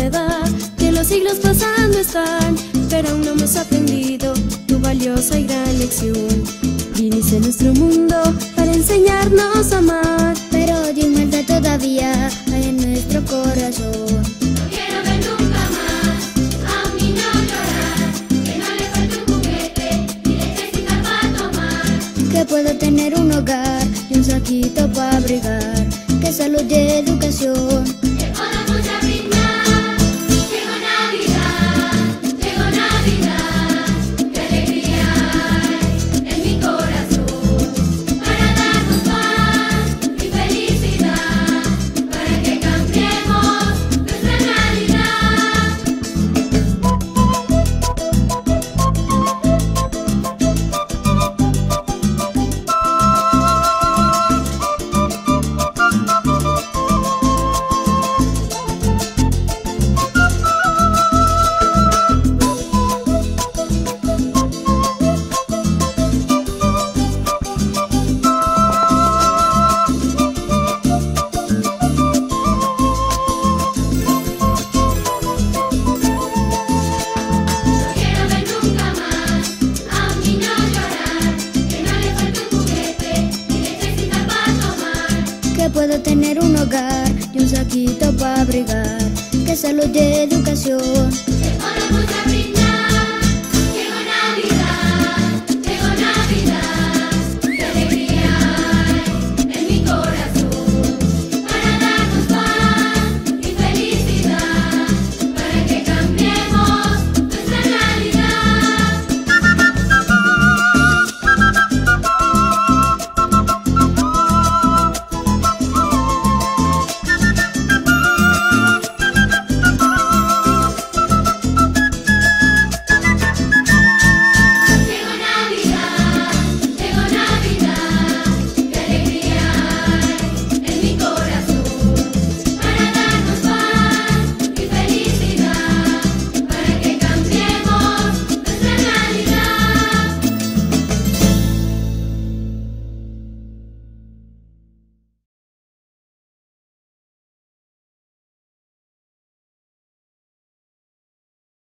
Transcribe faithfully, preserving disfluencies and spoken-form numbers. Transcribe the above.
edad, que los siglos pasando están, pero aún no hemos aprendido tu valiosa y gran lección. Viniste a nuestro mundo para enseñarnos a amar, pero odio y maldad todavía hay en nuestro corazón. No quiero ver nunca más a un niño llorar, que no le falte un juguete ni necesita para tomar. Que pueda tener un hogar y un saquito para abrigar, que salud y educación Que podamos ya brindar. Llegó Navidad, llegó Navidad, qué alegría hay en mi corazón, para darnos paz y felicidad, para que cambiemos nuestra realidad. que pueda tener un hogar y un saquito para abrigar, que salud y educación Que podamos ya brindar.